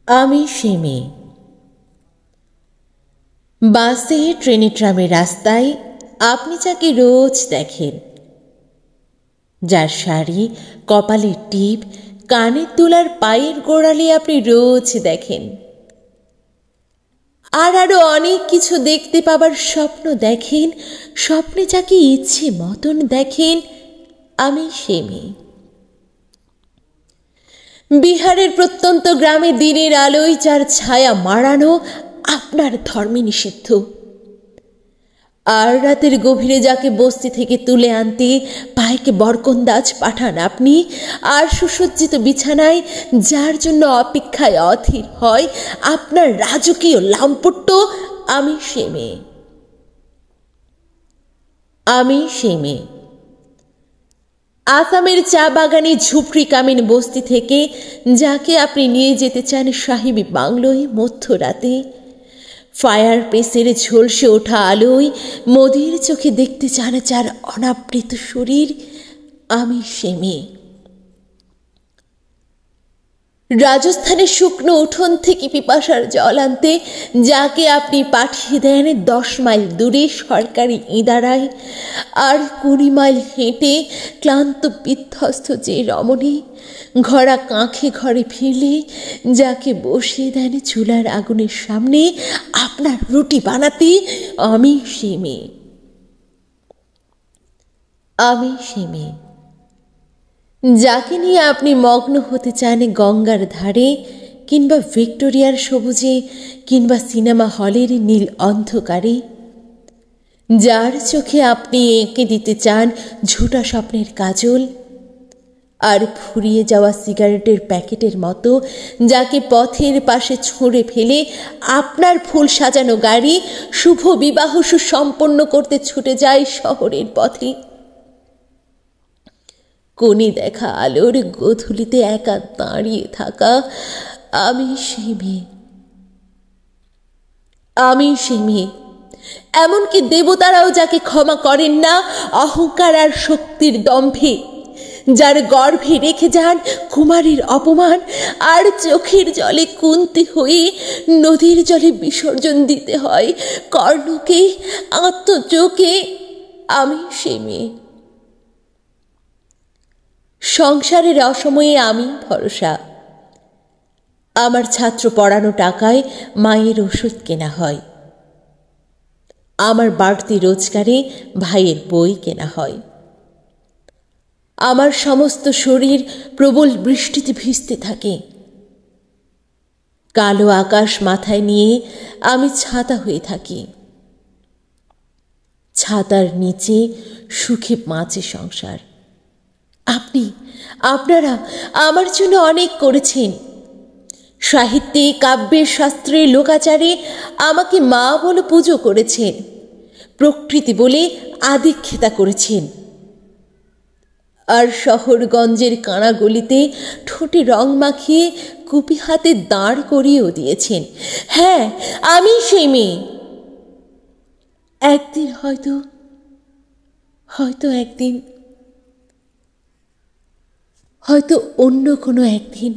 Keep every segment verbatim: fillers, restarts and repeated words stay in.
আমি সে মেয়ে। বাসে, ট্রেনে, ট্রামের রাস্তায় আপনি যাকে রোজ দেখেন, যার শাড়ি, কপালের টিপ, কানের দুলার, পায়ের গোড়ালি আপনি রোজ দেখেন, আর আরো অনেক কিছু দেখতে পাবার স্বপ্ন দেখেন, স্বপ্নে যাকে ইচ্ছে মতন দেখেন, আমি সে মেয়ে। বিহারের প্রত্যন্ত গ্রামে দিনের আলোয় যার ছায়া মাড়ানো আপনার ধর্মে নিষিদ্ধ, আর রাতের গভীরে যাকে বস্তি থেকে তুলে আনতে পায়েকে বরকন্দাজ পাঠান আপনি, আর সুসজ্জিত বিছানায় যার জন্য অপেক্ষায় অধীর হয় আপনার রাজকীয় লাম্পট্য, আমি সে মেয়ে। আমি সে মেয়ে। আসামের চা বাগানে ঝুপড়ি কামিন বস্তি থেকে যাকে আপনি নিয়ে যেতে চান সাহেবী বাংলোয় মধ্যরাতে, ফায়ার প্লেসের ঝলসে ওঠা আলোয় মদির চোখে দেখতে চান যার অনাবৃত শরীর, আমি সে মেয়ে। রাজস্থানের শুকনো উঠোন থেকে পিপাসার জল আনতে যাকে আপনি পাঠিয়ে দেন দশ মাইল দূরে সরকারি ইদারায়, আর কুড়ি মাইল হেঁটে ক্লান্ত বিধ্বস্ত যে রমণী ঘোড়া কাঁখে ঘরে ফিরলে যাকে বসিয়ে দেন চুলার আগুনের সামনে আপনার রুটি বানাতে, আমি সে মেয়ে। আমি সে মেয়ে। যাকে নিয়ে আপনি মগ্ন হতে চান গঙ্গার ধারে, কিংবা ভিক্টোরিয়ার সবুজে, কিংবা সিনেমা হলের নীল অন্ধকারে, যার চোখে আপনি এঁকে দিতে চান ঝুটা স্বপ্নের কাজল, আর ফুরিয়ে যাওয়া সিগারেটের প্যাকেটের মতো যাকে পথের পাশে ছুঁড়ে ফেলে আপনার ফুল সাজানো গাড়ি শুভ বিবাহ সুসম্পন্ন করতে ছুটে যায় শহরের পথে। কোণে দেখা আলোর গোধূলিতে একা দাঁড়িয়ে থাকা, আমি সে মেয়ে। আমি সে মেয়ে। এমনকি দেবতারাও যাকে ক্ষমা করেন না অহংকার আর শক্তির দম্ভে, যার গর্ভে রেখে যান কুমারীর অপমান, আর চোখের জলে কুন্তি হয়ে নদীর জলে বিসর্জন দিতে হয় কর্ণকে, আত্মচোখে, আমি সে মেয়ে। সংসারের অসময়ে আমি ভরসা। আমার ছাত্র পড়ানো টাকায় মায়ের ওষুধ কেনা হয়, আমার বাড়তি রোজগারে ভাইয়ের বই কেনা হয়। আমার সমস্ত শরীর প্রবল বৃষ্টিতে ভিজতে থাকে। কালো আকাশ মাথায় নিয়ে আমি ছাতা হয়ে থাকি। ছাতার নিচে সুখে বাঁচে সংসার। আপনি, আপনারা আমার জন্য অনেক করেছেন। সাহিত্যে, কাব্যে, শাস্ত্রে, লোকাচারে আমাকে মা বলে পুজো করেছেন, প্রকৃতি বলে আদিক্ষেতা করেছেন, আর শহরগঞ্জের কানাগলিতে ঠোঁটে রং মাখিয়ে কুপি হাতে দাঁড় করিয়েও দিয়েছেন। হ্যাঁ, আমি সেই মেয়ে। একদিন হয়তো হয়তো একদিন হয়তো অন্য কোনো একদিন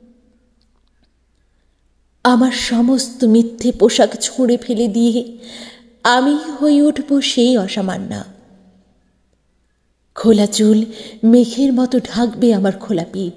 আমার সমস্ত মিথ্যে পোশাক ছুঁড়ে ফেলে দিয়ে আমি হয়ে উঠব সেই অসামান্যা। খোলা চুল মেঘের মতো ঢাকবে আমার খোলা পিঠ,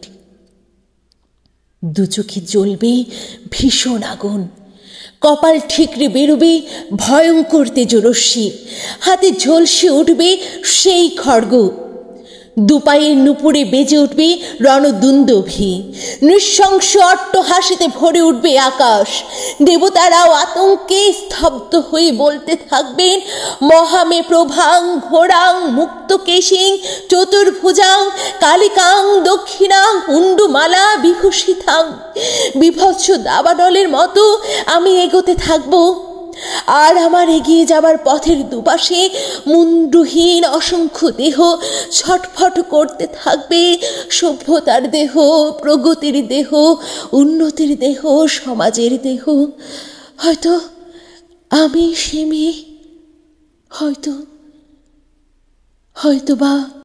দু চোখে জ্বলবে ভীষণ আগুন, কপাল ঠিকরে বেরোবে ভয়ঙ্কর তেজরশ্মি, হাতে ঝলসে উঠবে সেই খড়গ, দুপায়ের নুপুরে বেজে উঠবে রণদুন্দভি, নৃশংস অট্টহাসিতে ভরে উঠবে আকাশ। দেবতারাও আতঙ্কে স্তব্ধ হয়ে বলতে থাকবেন, মহামে প্রভাং ঘোরাং মুক্তকেশিং চতুর্ভুজাং কালিকাং দক্ষিণাং উণ্ডুমালা বিভূষিতাং। বিভৎস দাবানলের মতো আমি এগোতে থাকবো, আর আমার এগিয়ে যাবার পথের দুপাশে মুন্ডুহীন অসংখ্য দেহ ছটফট করতে থাকবে। সভ্যতার দেহ, প্রগতির দেহ, উন্নতির দেহ, সমাজের দেহ। হয়তো আমি সে মেয়ে, হয়তো হয়তো বা